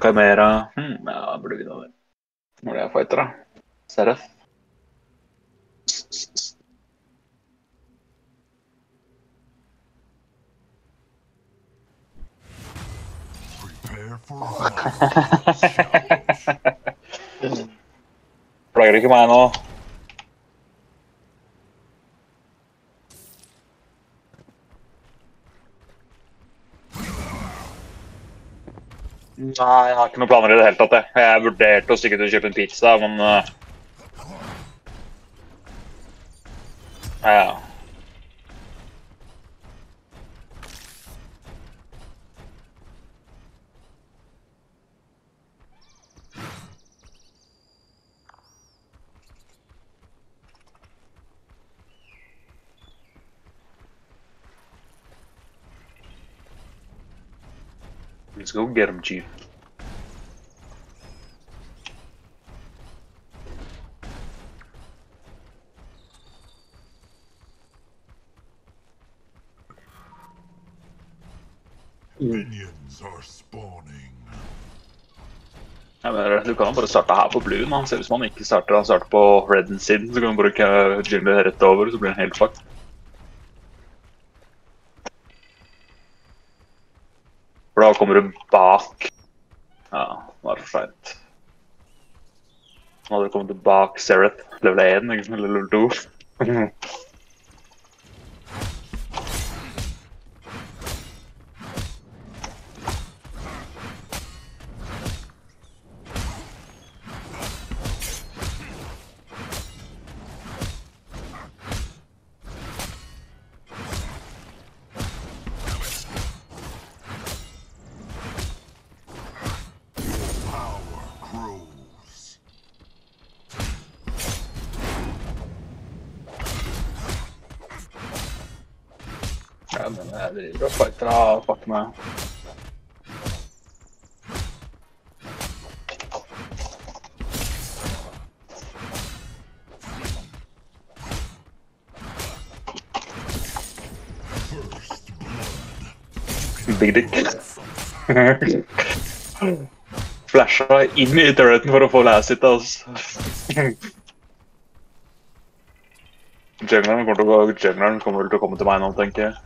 Chimera. Ja, burde vinne det. Når det er fighter, da. Seraph. Plager ikke meg nå. Nei, jeg har ikke noen planer i det hele tatt. Jeg vurderte å stikke til å kjøpe en pizza, men... ja. Let's go get him, Chief. Minions are spawning. Ja, men du kan bare starte her på Blue, man. Selv hvis man ikke starter, han starter på Redden sin, så kan man bare gymme rett over, så blir han helt fucked. For da kommer du bak. Ja, det var for sent. Nå hadde du kommet bak Seraph, level 1, ikke sant, eller level 2. Ja, men jeg driver og fighter av fuck meg. Big dick. Flasha inn i turreten for å få læs sitt, altså. Jungleren kommer vel til å komme til meg nå, tenker jeg.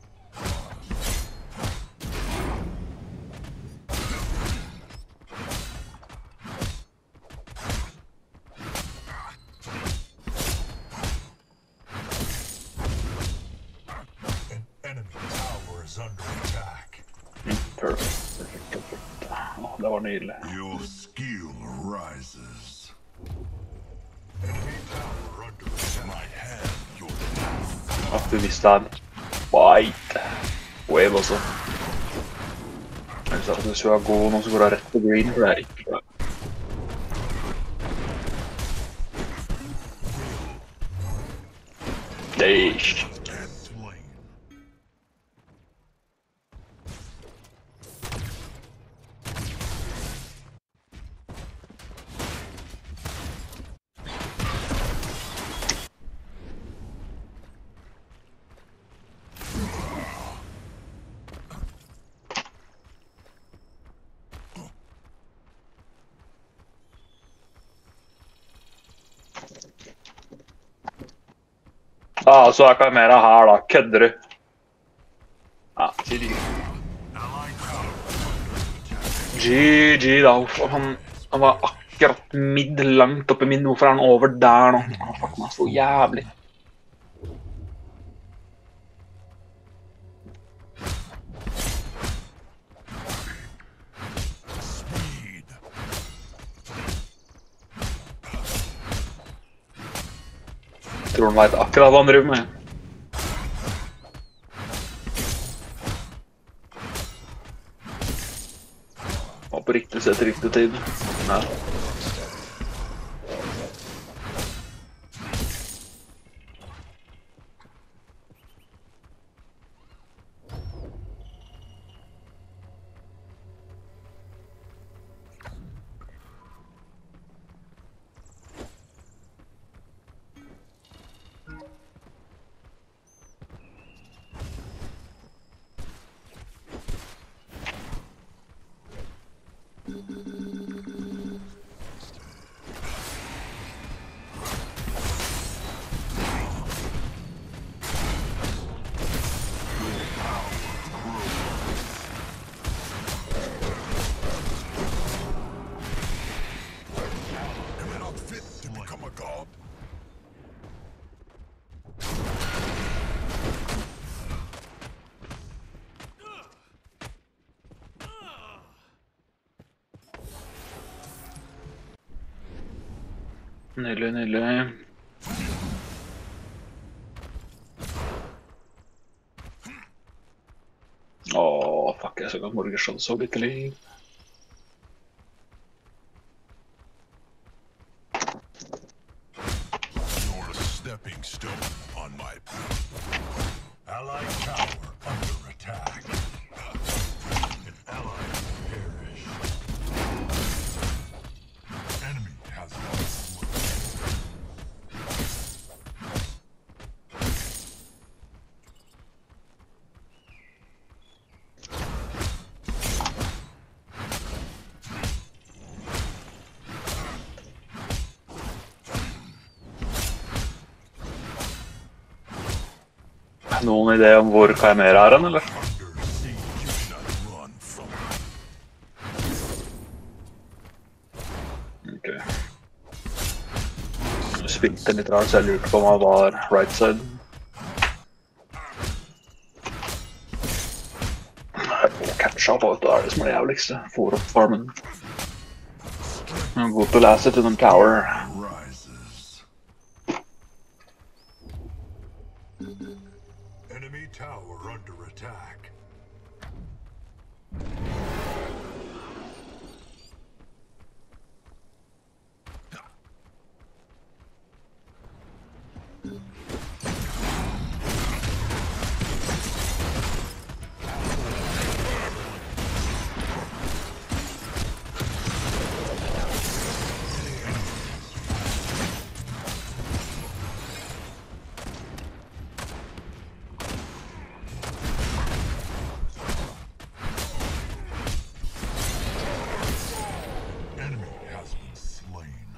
Perfekt. Det var nydelig. Your skill rises. Du visste han. White. Wave også. Hvis du er god nå, så går det rett på green, for det er ikke bra. Deish. Ah, så er Chimera her da, kødder du? Ja, GG da, han var akkurat langt oppe i min, hvorfor er han over der nå? Fuck meg så jævlig. Jeg tror han vet akkurat hva han driver med. Var på riktig sett, riktig tid. Nei. Am I not fit to become a god? Nydelig, nydelig. Åh, fuck, jeg så godt Morgerskjold så bittelig. You're a stepping stone on my path. Allied tower under attack. An ally perished. Enemy has been slain. Noen idé om hvor Chimera er hen, eller? Under siege, you cannot run from it. Ok. Jeg spilte litt rart, så jeg lurte på om han var right side. Jeg må catche opp, vet du, det er det som er det jævligste. Får opp farmen. Jeg går til å lese til den tower. Rises. Enemy tower under attack. Enemy has been slain.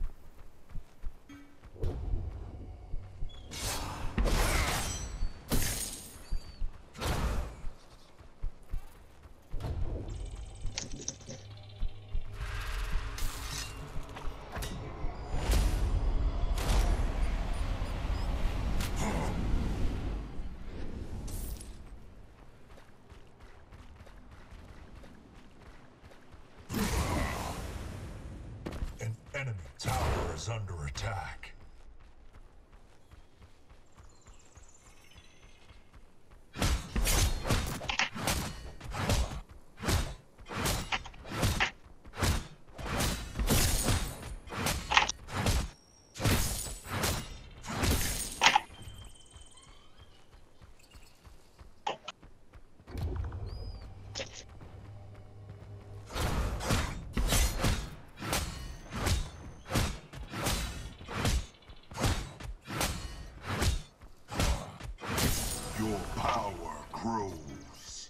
An enemy tower is under attack. Your power grows.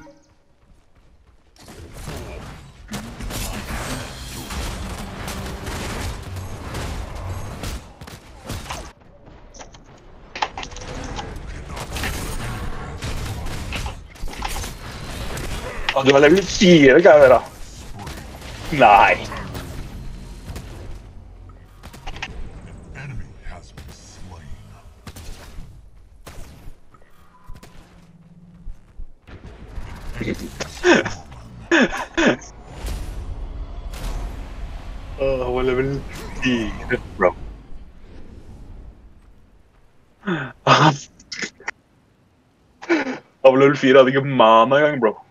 Å, du har level 4, kan jeg være. Nei. An enemy has been slain. Han var level 4, bro. Han var level 4, hadde ikke mana engang, bro.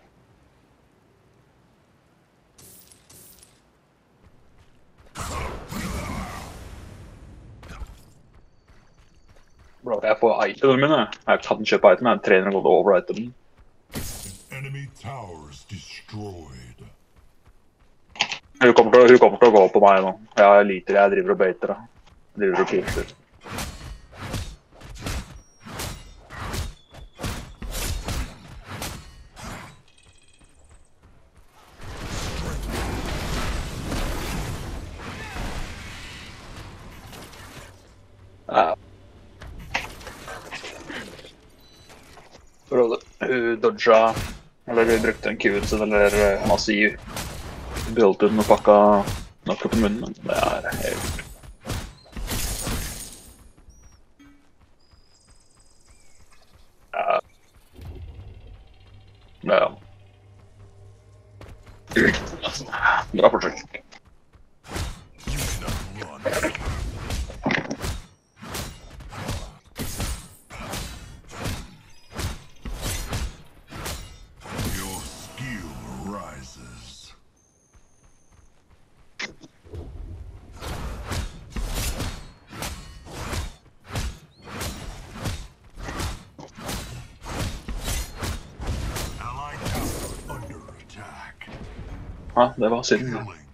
Bro, jeg får itemene mine. Jeg kan kjøpe item, jeg trener å gå over item. An enemy tower is destroyed. Hun kommer til å gå på meg nå. Jeg liter, jeg driver og beiter da. Jeg driver og pilser. dodga, eller vi brukte en Q-en sin, eller massiv build-in og pakka nok opp i munnen, men det helt... Ja. Bra forsøk. Ja, det var synd.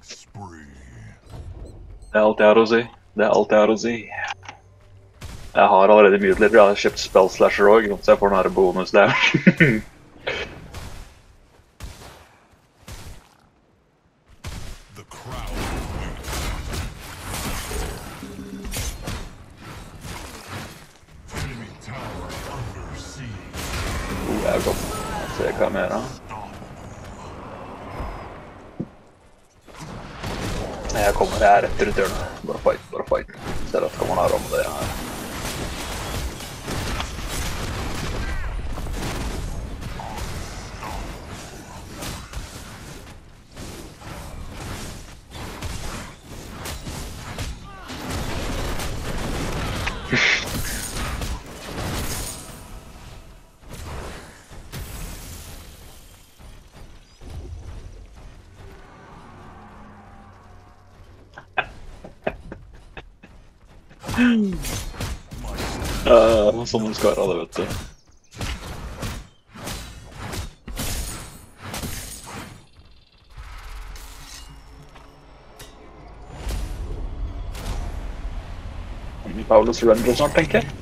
Det alt jeg har å si. Det alt jeg har å si. Jeg har allerede mye jeg har kjøpt Spell Slasher også, så jeg får den her bonus der. Jeg kommer. Se hva mer da. Jeg kommer her etter returnet. Bare fight, bare fight. Ser at kommer her om det her. Sånn de skal ha det, vet du. Paulus surrender snart, tenker jeg.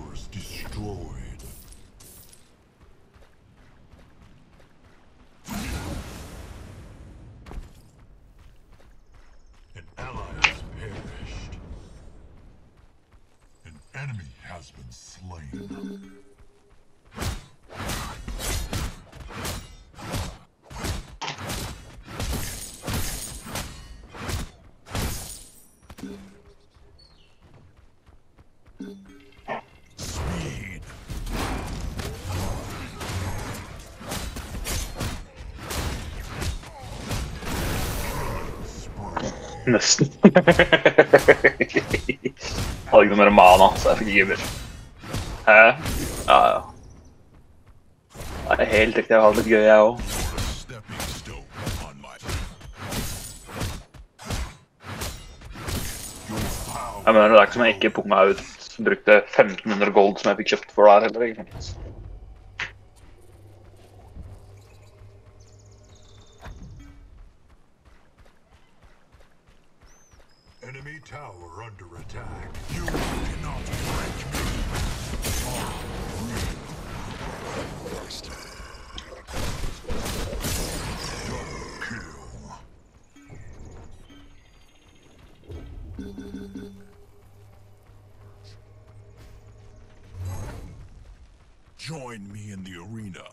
Nesten. Jeg hadde ikke noe mer mana, så jeg fikk giver. Hæ? Ja, ja. Det er helt riktig, jeg hadde litt gøy, jeg også. Jeg mener, det er ikke som jeg ikke punga ut. Brukte 1500 gold som jeg fikk kjøpt for der heller, ikke sant? Enemy tower under attack. You cannot break me. Double kill. Join me in the arena.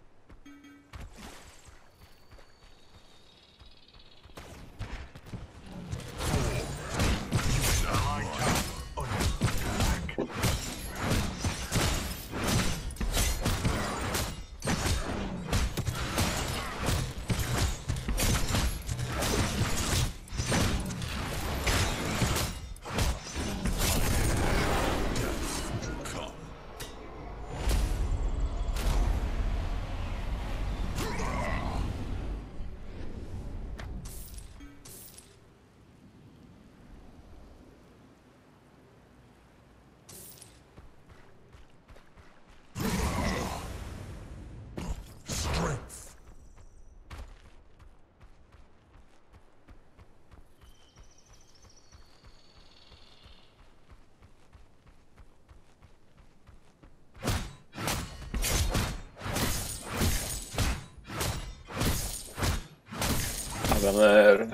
Men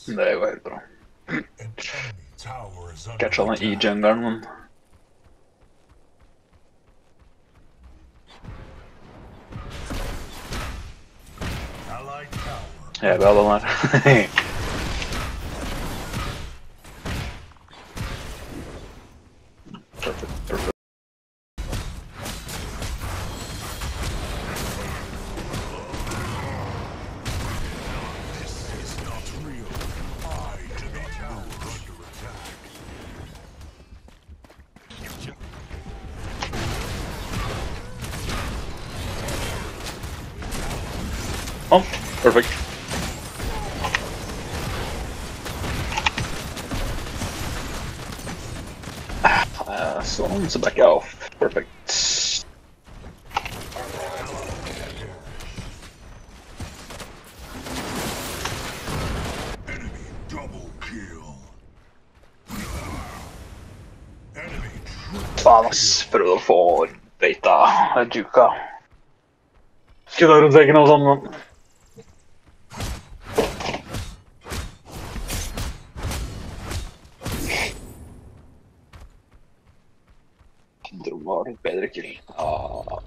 Det går helt bra. An enemy tower is under Catcha den i attack. jungelen, men Allied tower. jeg vil ha den her. Perfect, perfect. This is not real. Enemy tower under attack. Oh, perfect. So back off. Perfect. Enemy double kill. Enemy triple Faen, ass. Prøvde å få beita juka. Skudda rundt veggen og sånn, men Drøm var litt bedre kill. Ah.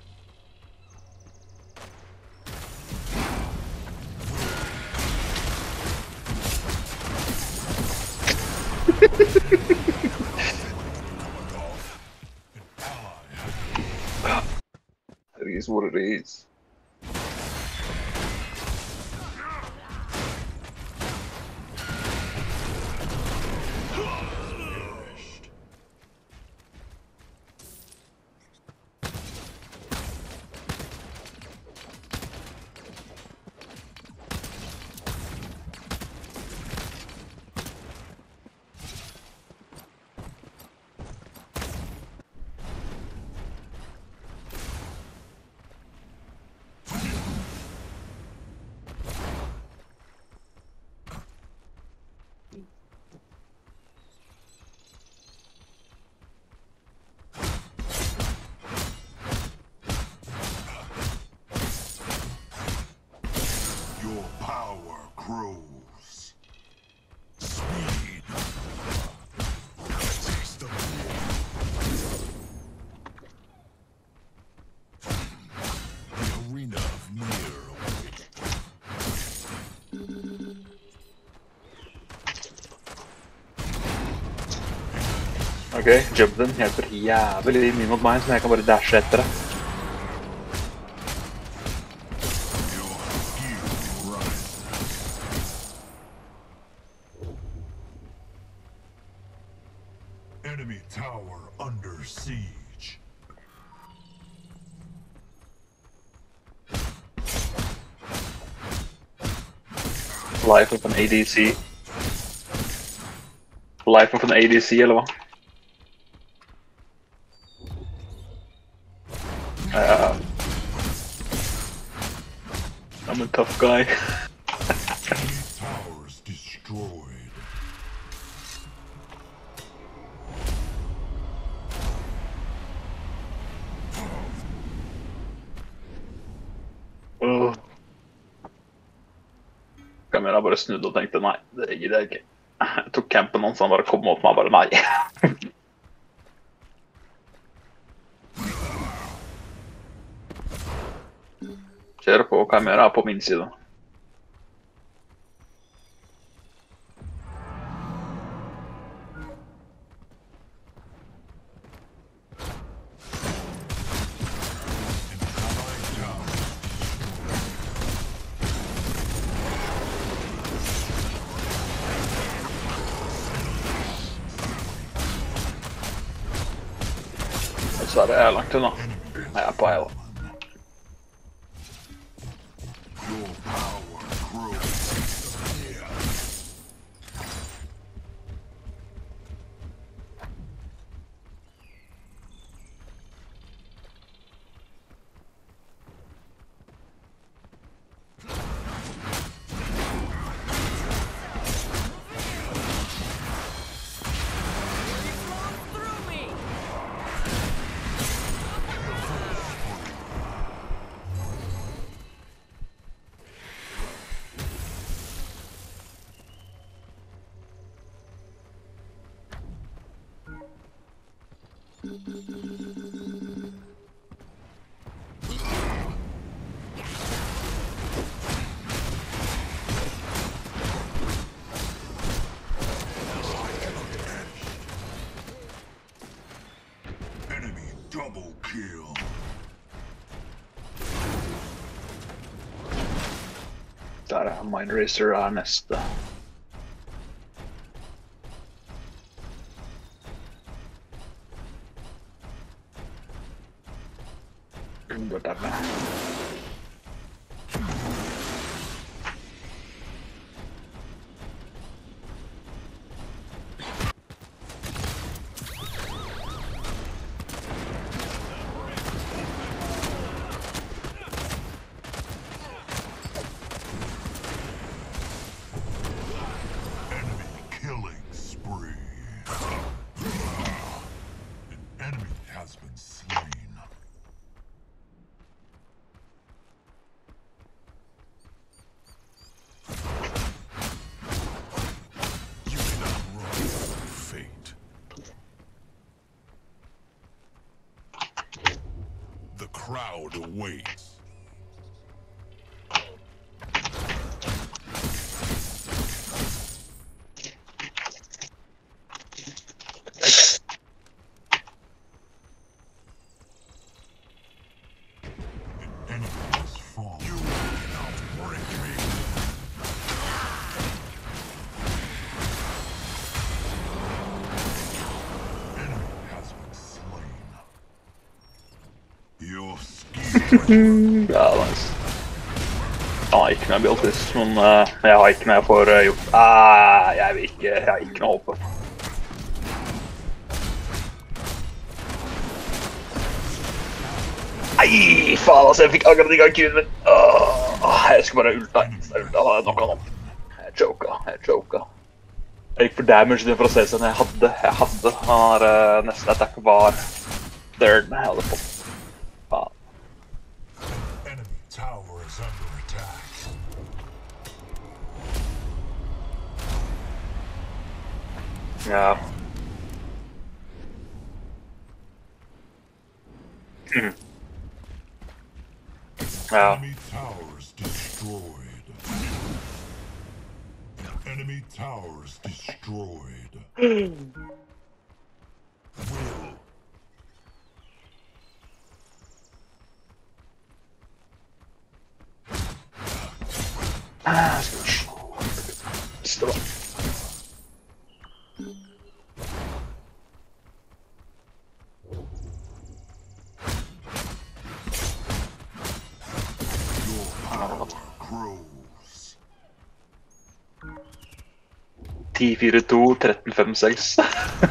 It is what it is. Your power grows. Speed. Taste of the arena of Mir. Ok, jumpen hjelper jævlig mye mot meg, så jeg kan bare dashe etter det. Your skill rises. Enemy tower under siege. Life of an ADC. Life of an ADC, eller hva? I'm a tough guy. Enemy towers destroyed. Kamera bare snudde og tenkte nei, det gidder jeg ikke. Jeg tok campen hans, han bare kom mot meg, bare nei. Kjør på, kamera er på min side. Dessverre er jeg langt unna. Jeg er på vei da. Your power grows. Through me. Enemy double kill. Der er Mind Racer er neste. Bør demme. Killing spree. An enemy has been slain. You cannot run from fate. The crowd awaits. Ja, nice. Jeg har ikke noe abilities, men jeg har ikke noe jeg får gjort. Jeg vil ikke, jeg har ikke noe håp. Nei, faen altså, jeg fikk akkurat ikke Q-en min. Jeg skal bare ulta. Jeg nok han opp. Jeg choka. Jeg gikk for damage i den for å se seg når jeg hadde. Han der neste attack var third jeg hadde fått. Faen. Enemy tower is under attack. Ja. Ja. Enemy towers destroyed. Enemy towers destroyed. Will. Stå. Grows. 10-4-2, 13-5-6.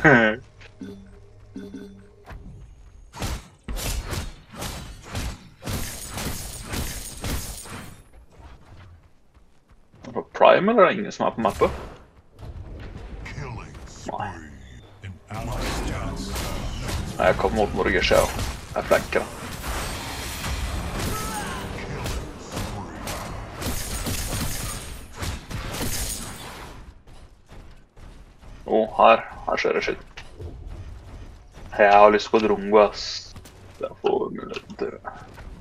Prime, eller er det ingen som er på mappet? Killing spree. An ally Nei, jeg kommer mot Morgesh, jeg også. Jeg flanker da. Her skjer det skitt. Jeg har lyst på Drongo, ass. Jeg får muligheten til det.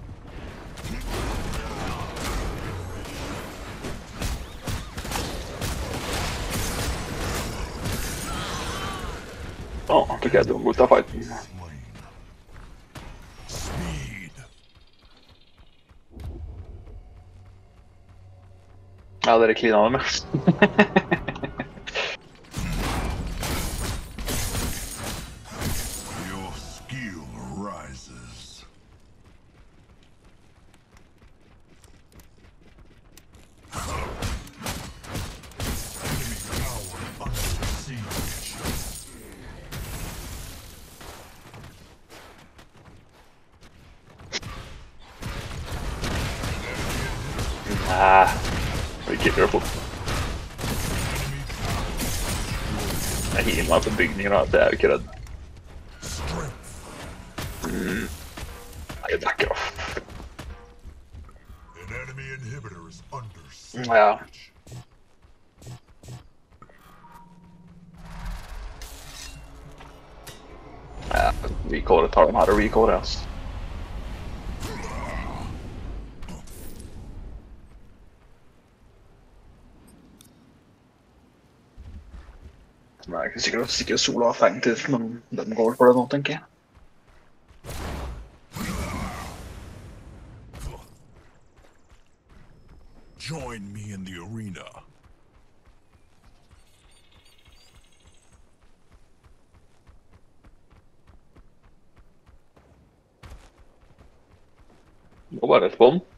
Tror ikke jeg Drongo tar fighten. Ja, dere cleanet det med. Be careful. Jeg hiver meg på bygninger da, det er jo ikke redd. Nei, jeg backer off. Ja. Ja, Recall tar de her og recall, altså. Det er ikke sikkert sola har fengt ut, men den går for det nå, tenker jeg. Join me in the arena. Må bare rett på den.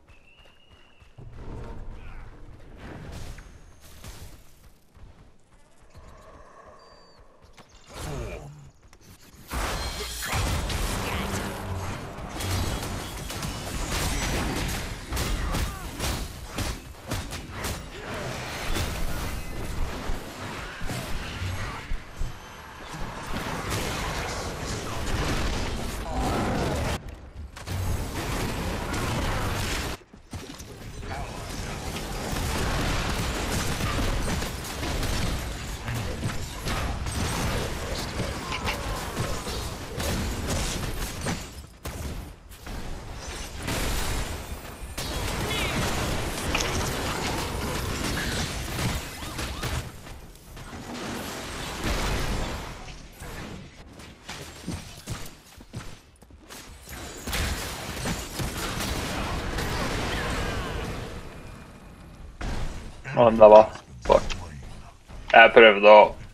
Og den der var fuck. Jeg prøvde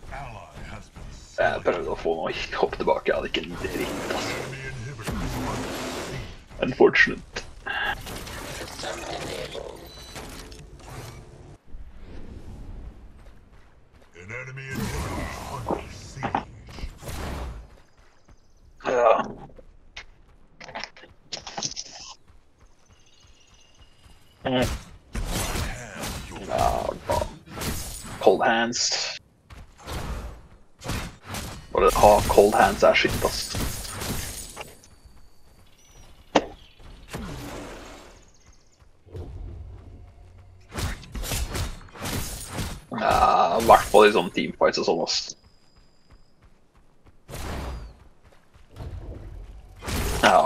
å få noe hopp tilbake. Jeg hadde ikke en dritt, altså. Unfortunate. Ja. Cold hands. Bare ha cold hands er shit, ass. Ja, i hvert fall i sånne teamfights og sånn, ass. Ja.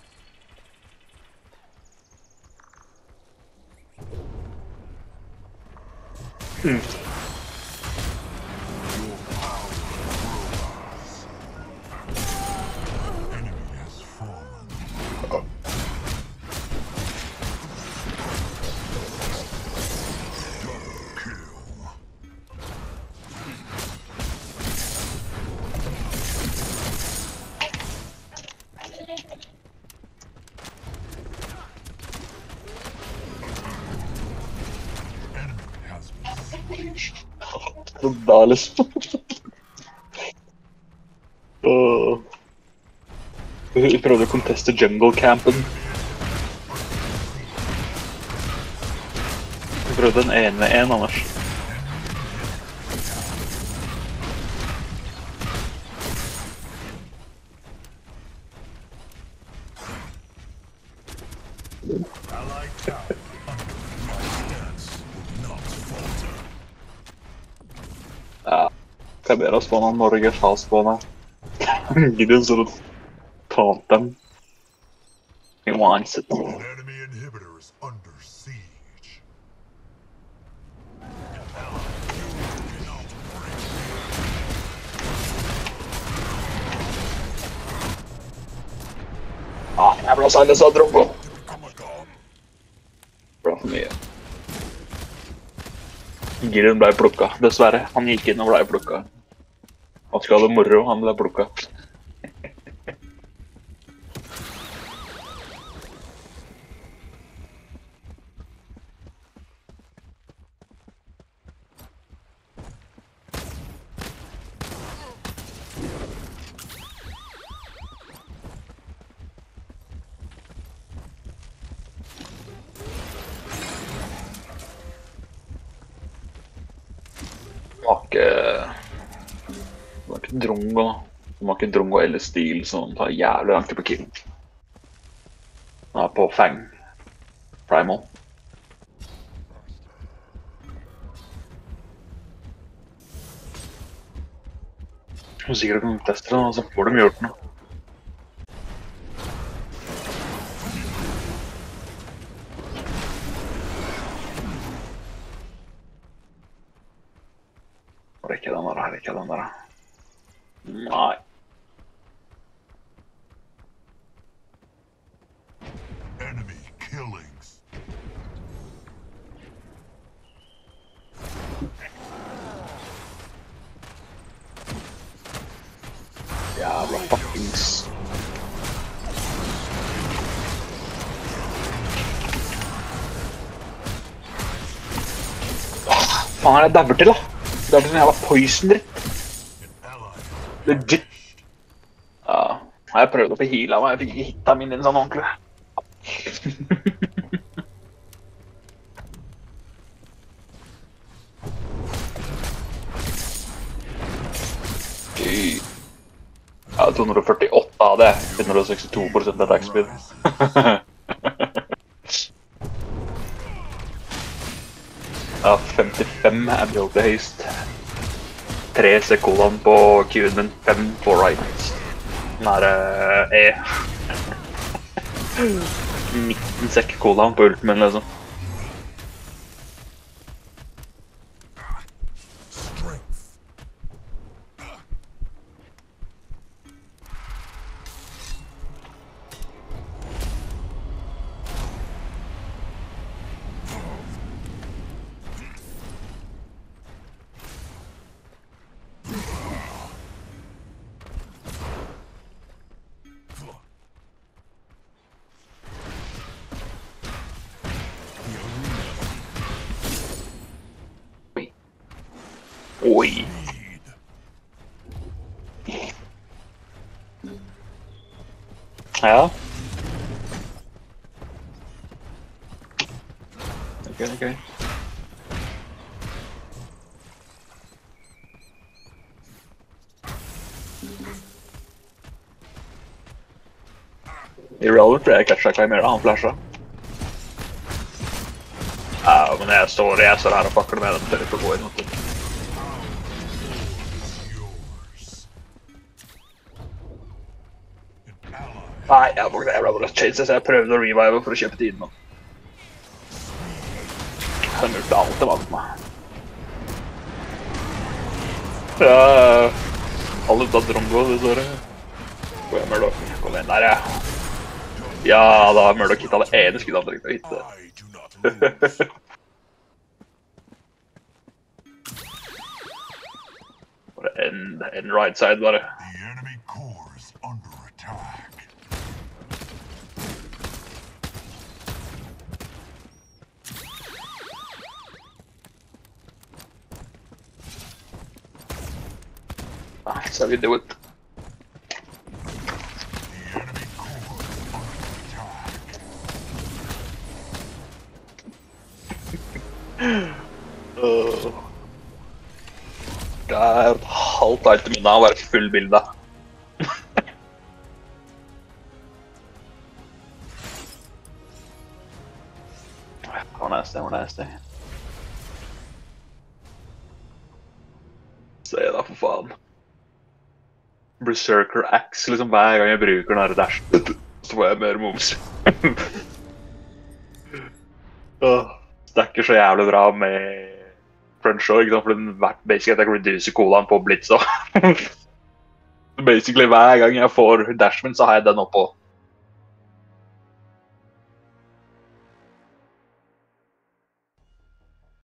Da liksom. Vi prøvde å conteste jungle-campen. Vi prøvde en 1v1, Anders. Ja, Cabera spåna, Norge spåna. Gideon så talt dem. He wants it. Enemy inhibitors under siege. Ah, jævla Silas har Drogo. Bra for mye. Gideon ble plukka, dessverre. Han gikk inn og ble plukka. Han skulle ha det moro, han ble plukka. Det var ikke Drongo eller Steel som tar jævlig langt på kill. Han er på Fang. Primal. Jeg er sikker at de tester det, så får de gjort noe. den der, ikke den der. Nei. Enemy killings. Jævla fuckings. Faen er det dabber til da? Det er sånn jævla poison-dritt. Legit. Ja, jeg prøvde å få heala meg, jeg fikk ikke hitta min inn sånn ordentlig. Ja, 248 av det, 162% attack speed. Ja, 55 ability haste. 3 sekunder på Q-en min, 5 på right. Den er E. 19 sekk cooldown på ulten min, liksom. Oi. Ja. Ok. Irrelevant, jeg catcha Chimera, han flasha. Ja, men jeg står her og fucker med den, tør ikke å gå inn. Nei, jeg ble bare chase, så jeg prøvde å revive for å kjøpe tiden nå. Jeg mørte alt det vant meg. Ja, alle ut av Drongo, dessverre. Hvor er Murdoch? Kom igjen der, ja. Ja, da har Murdoch hittet det ene skuddet han trengte å hitte. Bare en right side, bare. The enemy core is under attack. That's how we do it. The enemy core is under attack. Det er et halvt item unna å være full bilde. Hvor nasty. Se da, for faen. Berserker Axe, liksom hver gang jeg bruker den her dash, så får jeg mer moves. Stacker så jævlig bra med Crunch også, ikke sant? For den basically attack reducer cooldown på Blitz også. Basically hver gang jeg får dash min, så har jeg den oppå